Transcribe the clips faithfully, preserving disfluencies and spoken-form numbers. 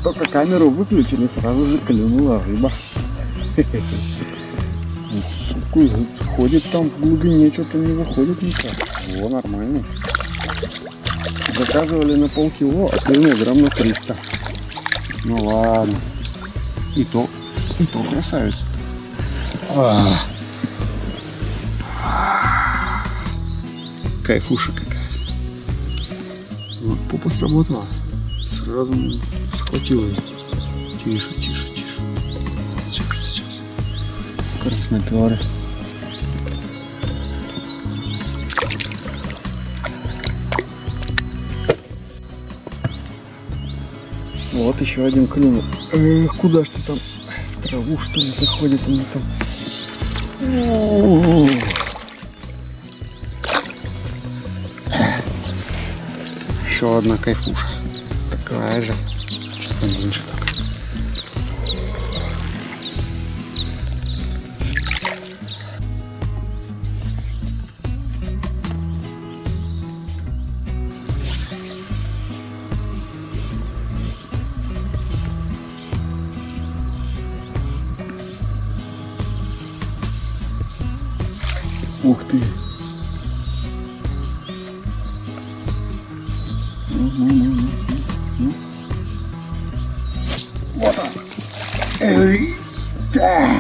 Только камеру выключили, сразу же клюнула рыба. Ходит там в глубине, что-то не выходит никак. О, нормально. Заказывали на полкило, а клюнул грамм на триста. Ну ладно. И то, и то красавец. А. Кайфуша какая. Вот, попа сработала. Сразу схватил ее. Тише, тише, тише. Сейчас, сейчас. Красноперы. Вот еще один клюнул. Эх, куда ж ты там? В траву что ли заходит он там? О-о-о. Еще одна кайфуша. Такая же. Что-то меньше так. Ух ты! Вот он! Эй, да!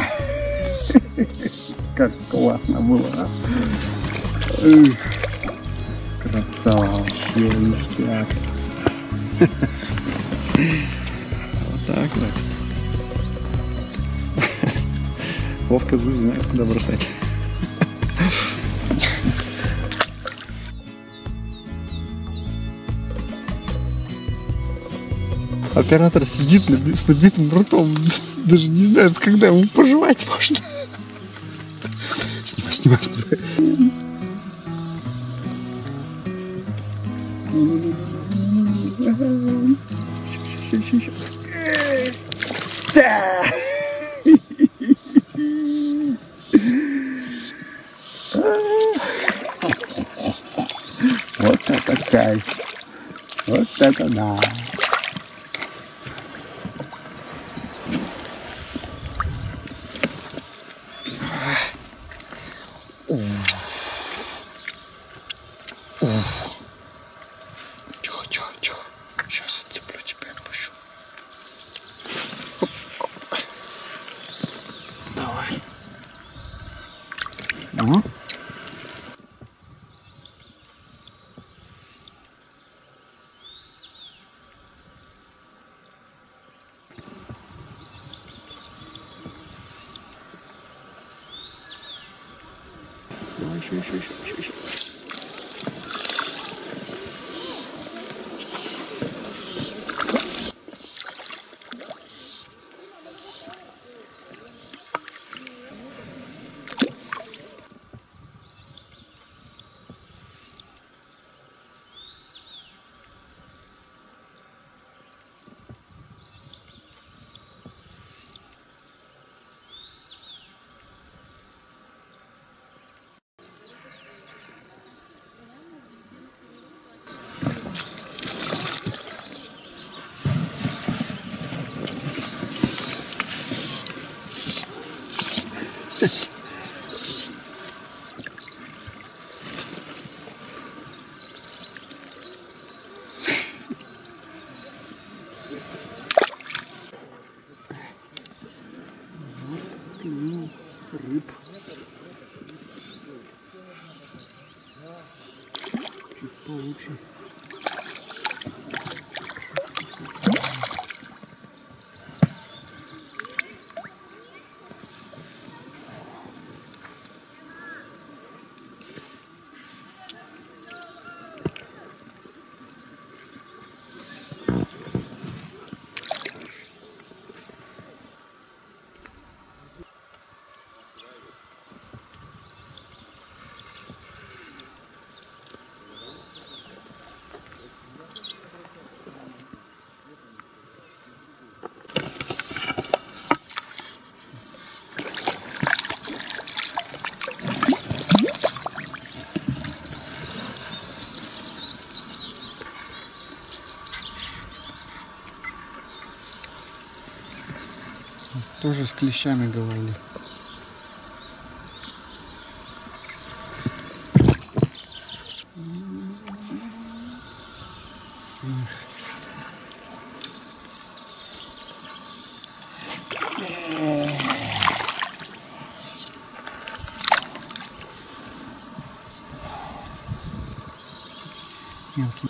Как классно было, а? Эх, красава, ништяк. Вот так вот. Вовка Зуй знает, куда бросать. Оператор сидит с набитым ртом, даже не знает, когда ему пожевать можно. Снимай, снимай, снимай. Вот это кайф. Вот это да. Тихо, тихо, тихо. Сейчас отцеплю тебя, отпущу. Оп, оп. Давай. Ага. Давай, еще, еще, еще, еще, еще. Рыб. Чуть получше. Тоже с клещами говорили. Мелкий.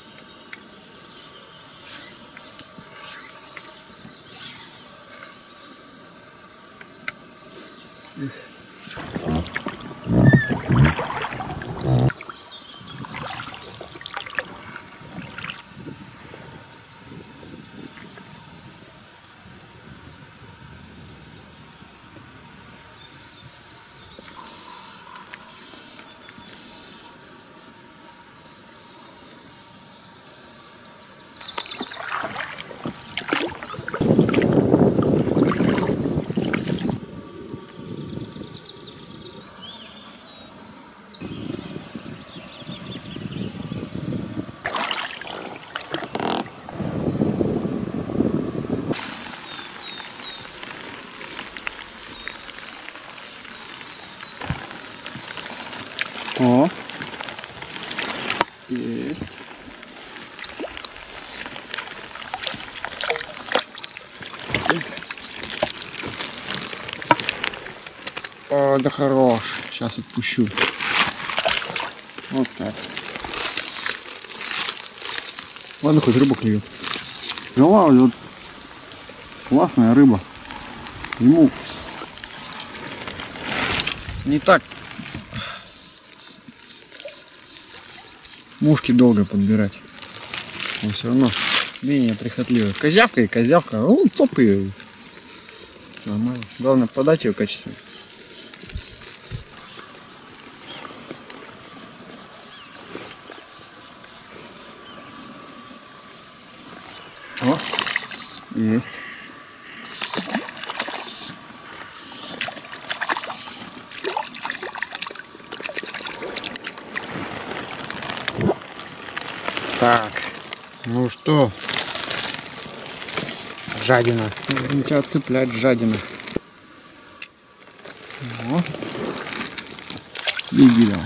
О, есть. О, да хорош. Сейчас отпущу. Вот так. Ладно, хоть рыба клюет. Взяла вот классная рыба. Ему не так мушки долго подбирать. Но все равно менее прихотливая. Козявка и козявка. Ну, цоп ее. Нормально. Главное подать ее качественно. О, есть. Так, ну что, жадина. Будем тебя цеплять, жадина. О, беги давай.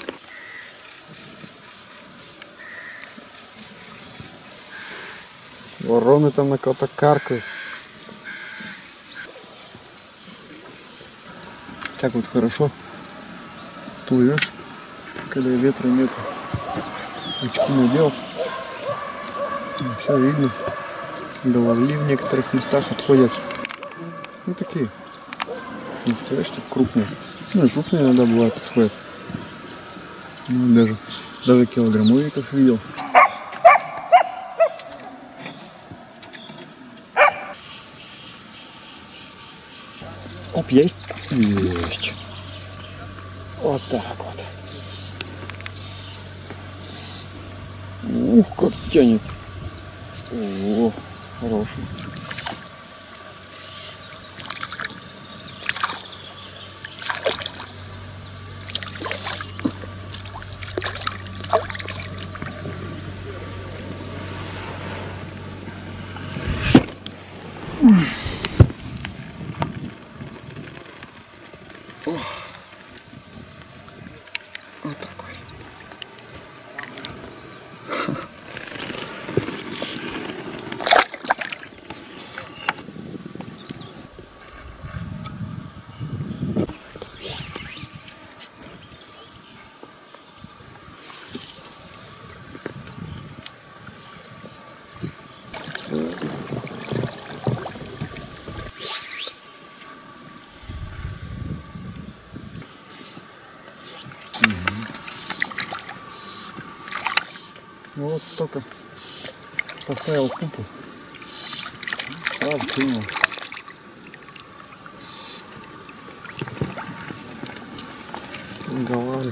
Вороны там на кого-то каркают. Так вот хорошо плывешь, когда ветра нет. Очки надел. Все видно. Головли в некоторых местах отходят. Ну такие. Не сказать, что крупные. Ну и крупные иногда бывают отходят. Ну, даже, даже килограммовиков видел. Оп, есть? Есть. Вот так вот. Ух, как тянет. О, хороший. О, вот такой. Вот только поставил купу, сразу кинул. Головарик.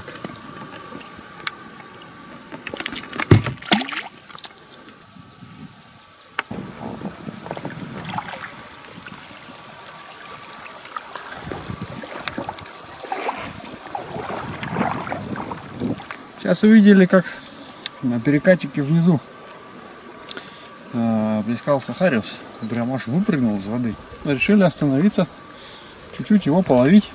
Сейчас увидели, как на перекатике внизу э, плескался хариус, прям аж выпрыгнул из воды. Решили остановиться, чуть-чуть его половить.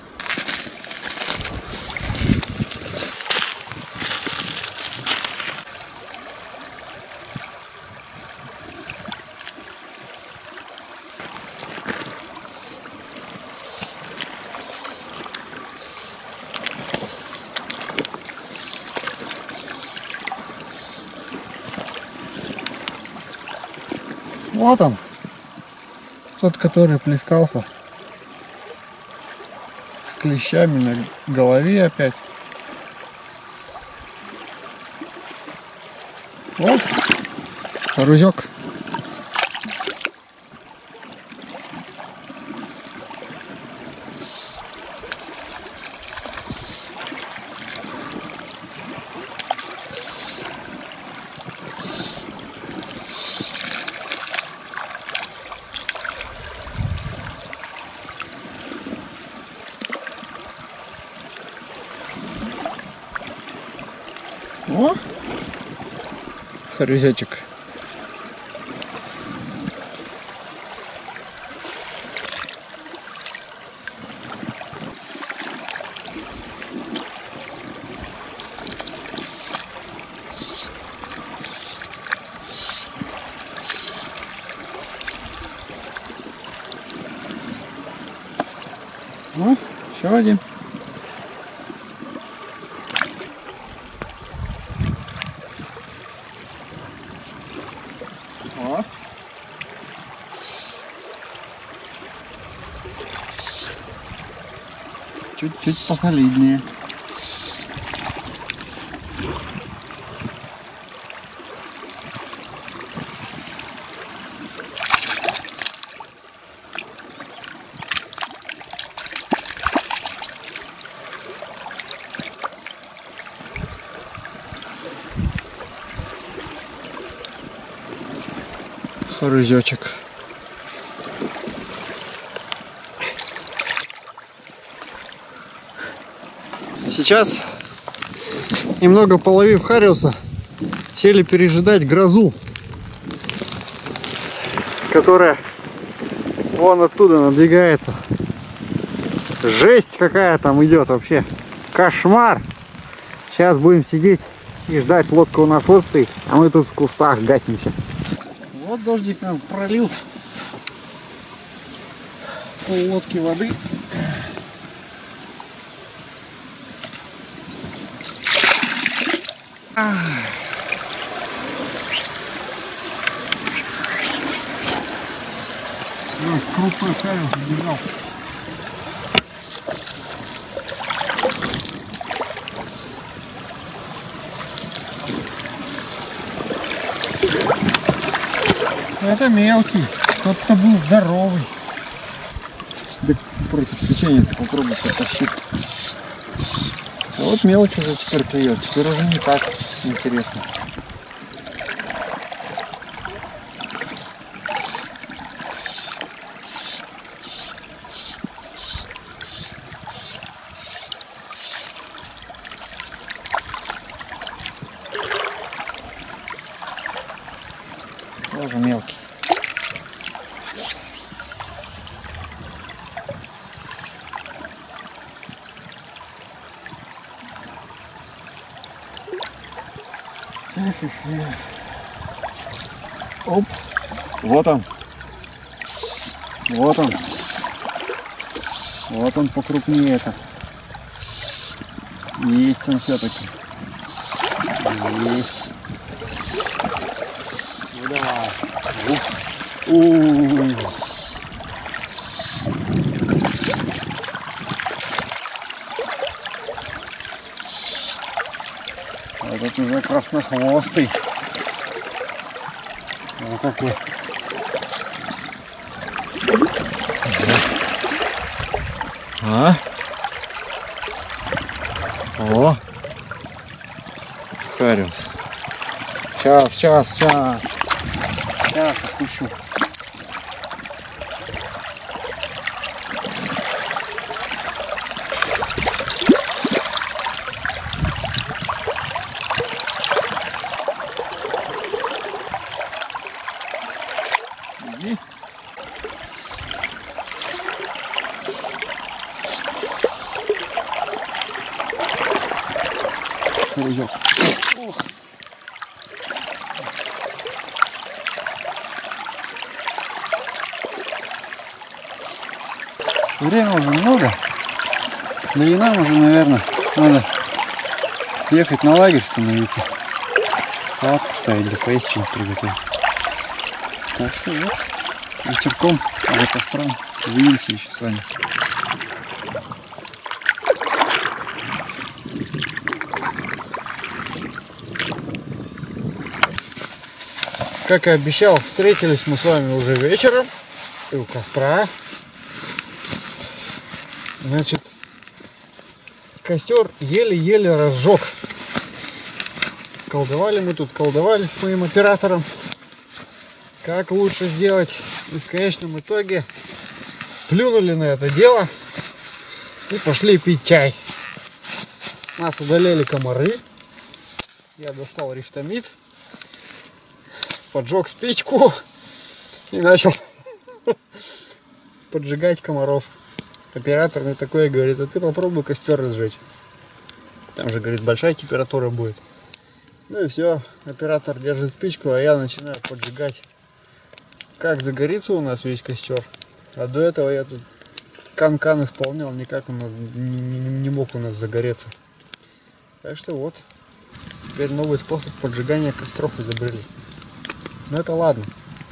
Вот он, тот, который плескался с клещами на голове опять. Вот, рузек. О, харюзячек. Ну, еще один. О. Чуть-чуть посолиднее. Харюзячек. Сейчас, немного половив хариуса, сели пережидать грозу, которая вон оттуда надвигается. Жесть какая там идет вообще. Кошмар. Сейчас будем сидеть и ждать. Лодка у нас вот стоит, а мы тут в кустах гасимся. Вот дождик нам пролил пол лодки воды. Ну, крутой хариус забежал. Это мелкий, тот-то был здоровый. Да против течения ты попробуй потащить. А вот мелочь уже теперь клюет, теперь уже не так интересно. Тоже мелкий. Оп, вот он, вот он, вот он покрупнее это. Есть он все-таки. Есть. Ну давай. У-у-у. Этот уже краснохвостый. Вот такой. А? О! Хариус. Сейчас, сейчас, сейчас. Сейчас отпущу. кружок. Ох. Время уже много. Да и нам уже, наверное, надо ехать на лагерь становиться. Палатку ставить, да поесть что-нибудь приготовить. Так что вот, вечерком за костром увидимся еще с вами. Как и обещал, встретились мы с вами уже вечером и у костра. Значит, костер еле-еле разжег. Колдовали мы тут, колдовали с моим оператором, как лучше сделать. И в конечном итоге плюнули на это дело и пошли пить чай. Нас одолели комары. Я достал рифтомид, поджег спичку и начал поджигать комаров. Оператор мне такое говорит: а ты попробуй костер разжечь. Там же, говорит, большая температура будет. Ну и все, оператор держит спичку, а я начинаю поджигать. Как загорится у нас весь костер. А до этого я тут кан-кан исполнял, никак он не, не, не мог у нас загореться. Так что вот, теперь новый способ поджигания костров изобрели. Но это ладно.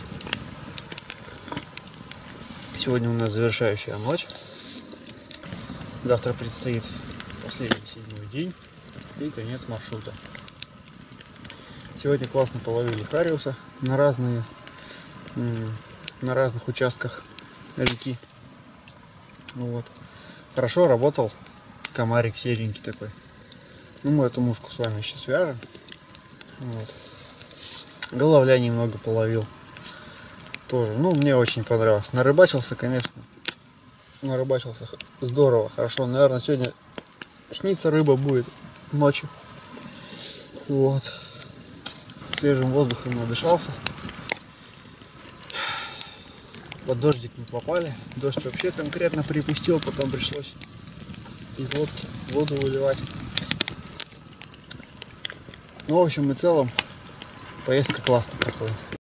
Сегодня у нас завершающая ночь. Завтра предстоит последний седьмой день и конец маршрута. Сегодня классно половили хариуса на разные, на разных участках реки. Вот. Хорошо работал комарик серенький такой. Ну, мы эту мушку с вами еще свяжем. Вот. Головля немного половил. Тоже. Ну, мне очень понравилось. Нарыбачился, конечно. Нарыбачился здорово, хорошо. Наверное, сегодня снится рыба будет ночью. Вот. Свежим воздухом надышался. Под дождик мы попали. Дождь вообще конкретно припустил, потом пришлось из лодки воду выливать. Ну, в общем и целом, поездка классно проходит.